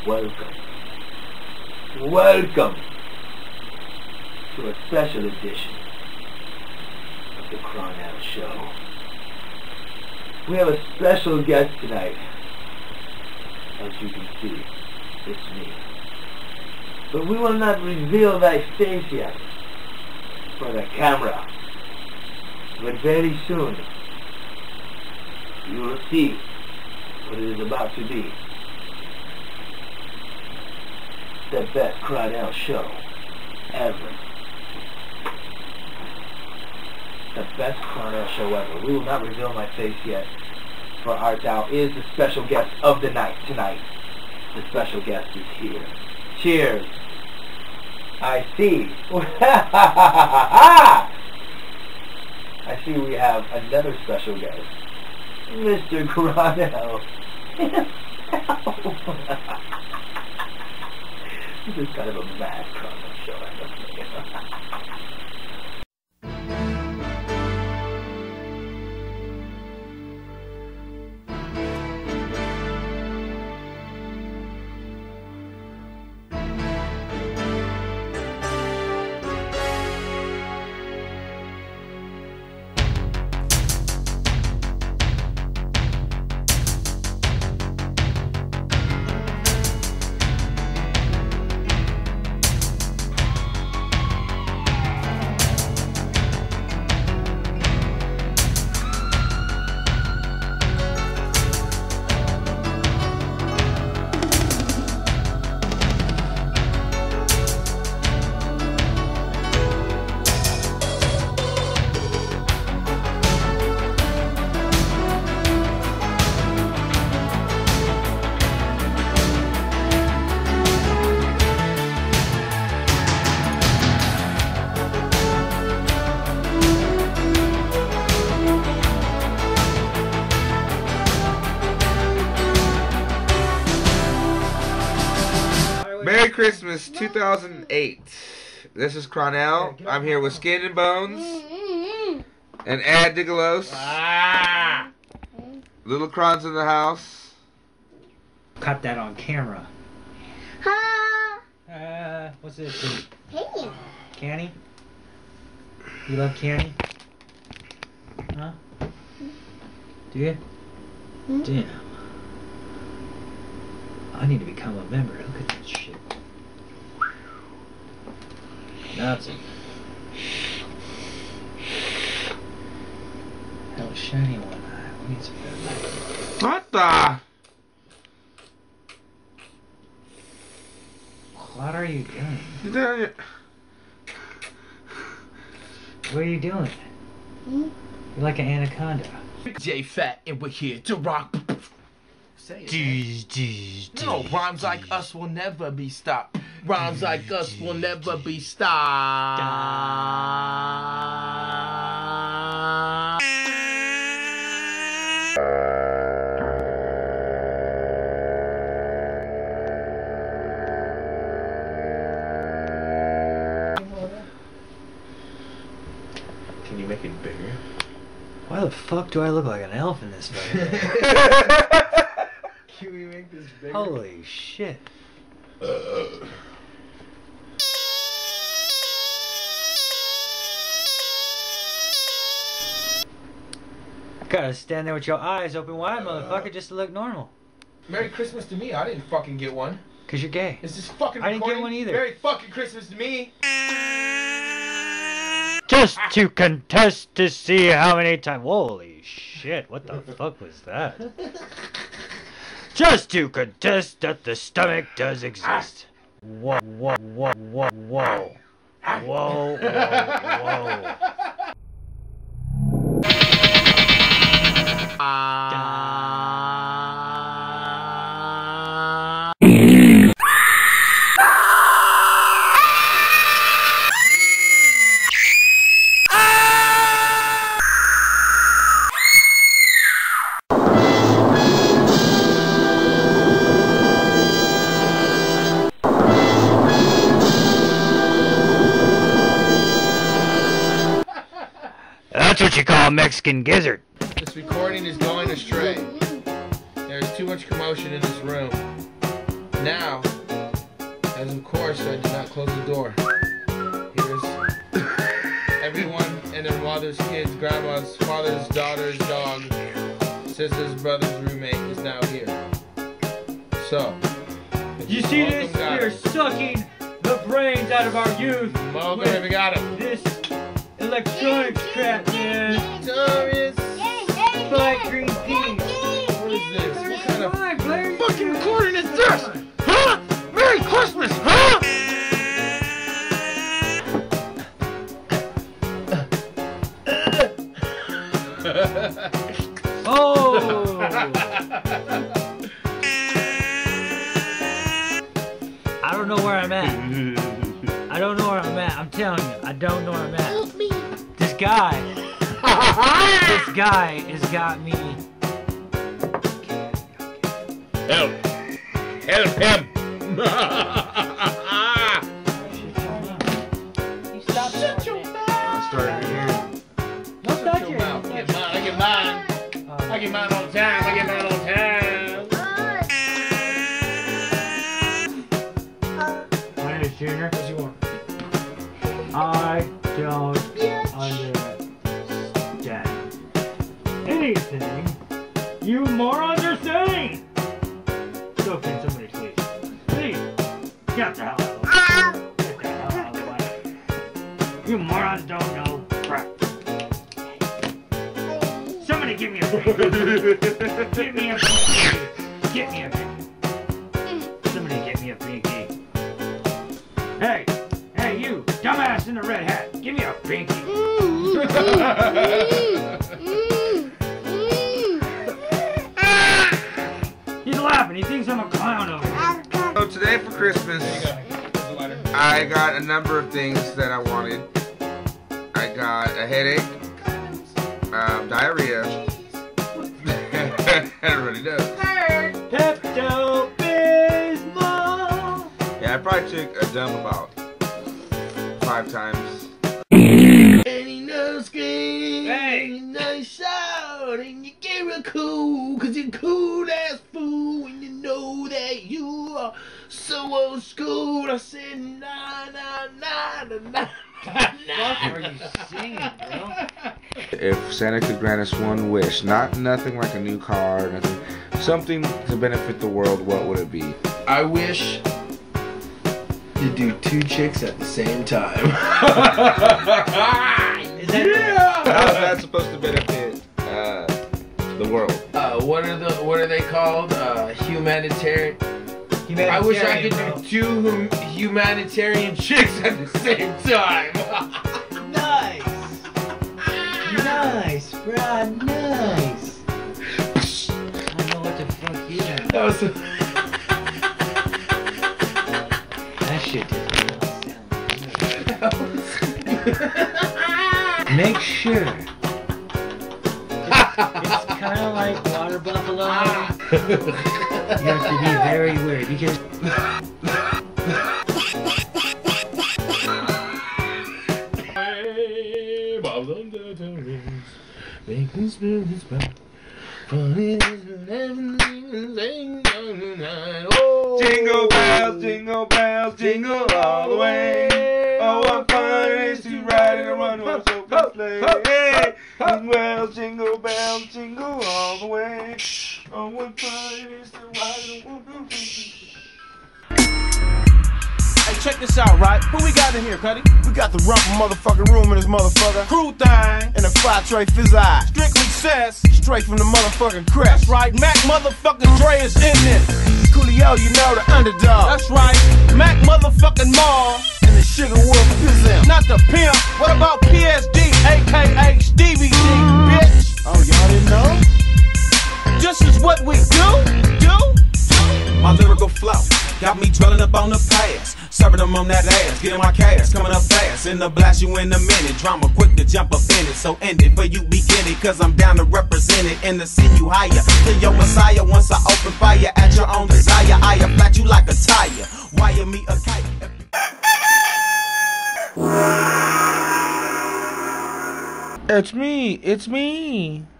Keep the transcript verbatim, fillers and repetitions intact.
Welcome, welcome to a special edition of the CHRONELL Show. We have a special guest tonight. As you can see, it's me. But we will not reveal thy face yet for the camera. But very soon, you will see what it is about to be. The best CHRONELL show ever. The best CHRONELL show ever. We will not reveal my face yet, for Art Thou is the special guest of the night tonight. The special guest is here. Cheers. I see. I see we have another special guest. Mister CHRONELL. This is kind of a mad CHRONELL show, I must say. Merry Christmas two thousand eight. This is CHRONELL. I'm here with Skin and Bones and Ad Digalos. Ah! Little Cron's in the house. Caught that on camera. Ha! Uh, what's this? Hey. Canny? You love Canny? Huh? Do you? Hmm? Damn. I need to become a member. Look at that shit. That's it. That was shiny one eye. We need some better. What the? What are you doing? You doing it? What are you doing? Hmm? You're like an anaconda. J Fat, and we're here to rock. Say it, man. No, rhymes like us will never be stopped. Rhymes like us will never be stopped. Can you make it bigger? Why the fuck do I look like an elf in this photo? Can we make this bigger? Holy shit. Uh. Gotta stand there with your eyes open wide, motherfucker, just to look normal. Merry Christmas to me. I didn't fucking get one. Cause you're gay. Is this fucking I didn't get recording? one either. Merry fucking Christmas to me. Just to contest to see how many times. Holy shit, what the fuck was that? Just to contest that the stomach does exist. Whoa, whoa, whoa, whoa, whoa. Whoa, whoa, whoa. That's what you call a Mexican gizzard. This recording is going astray. There's too much commotion in this room. now, as of course I did not close the door, here's everyone and their mother's kids, grandma's, father's, daughter's, dog, sister's, brother's roommate is now here. So, You see this? We're sucking the brains out of our youth. Welcome, we got it. This electronics crap, man. Glorious. Black green tea. What is this? What kind of fucking recording is this? Huh? Merry Christmas, huh? Oh! I don't know where I'm at. I don't know where I'm at. I'm telling you, I don't know where I'm at. Help me. This guy, this guy has got me. Help! Help him! You stop Shut your mouth! I'll start it here. Don't Shut touch your it. mouth. I get mine. I get mine. I get mine all the time. I get mine all the time. My name is Junior. What you want? I don't understand anything you morons are saying. So can somebody please, please, get the hell out of the way. Get the hell out of the way. You morons don't know crap. Somebody give me a pinky. Give me a pinky. Get me a pinky. Somebody get me a pinky. Hey, hey you, dumbass in the red hat. Give me a pinky. He's laughing. He thinks I'm a clown over here. So today for Christmas, I got a number of things that I wanted. I got a headache, um, diarrhea. Everybody knows. Pepto-Bismol. Yeah, I probably took a dump about five times. And he knows scream. Hey. And he knows shout. And you get real cool. Cause you're cool ass fool. And you know that you are so old school. I said, nah, nah, nah, nah, nah. What are you singing, bro? If Santa could grant us one wish, not nothing like a new car, nothing, something to benefit the world, what would it be? I wish to do two chicks at the same time. Is that Yeah! How's that supposed to benefit uh, the world? Uh, what are the what are they called? Uh, humanitarian. I wish I could do two hum humanitarian chicks at the same time. Nice. Nice, bro. Nice. I don't know what the fuck you done. That was. A That shit did not sound. Make sure. It's, it's kind of like water buffalo. You have to be very wary because. Jingle bells, jingle bells, jingle all the way. Oh, what fun it is to ride in a one-horse open sleigh. Hey, jingle bells, jingle bells, jingle all the way. Oh, what fun it is to ride in a one-horse open sleigh. Hey, check this out, right? Who we got in here, Cuddy? We got the rump motherfucking room in this motherfucker. Crew thing. And a fly tray fizz eye. Strictly says, straight from the motherfucking crest. That's right, Mac motherfucking Dre is in this. Coolio, you know the underdog. That's right, Mac motherfucking Mall. And the Sugar Wolf Pizzle. Not the pimp, what about P S D, aka Stevie D, bitch? Oh, y'all didn't know? This is what we do, do, do. My lyrical flow got me dwelling up on the past, serving them on that ass, getting my cash, coming up fast, in the blast you in a minute, drama quick to jump up in it, so end it for you begin it, cause I'm down to represent it, and to see you higher, than your messiah, once I open fire at your own desire, I flat you like a tire, wire me a kite. It's me, it's me.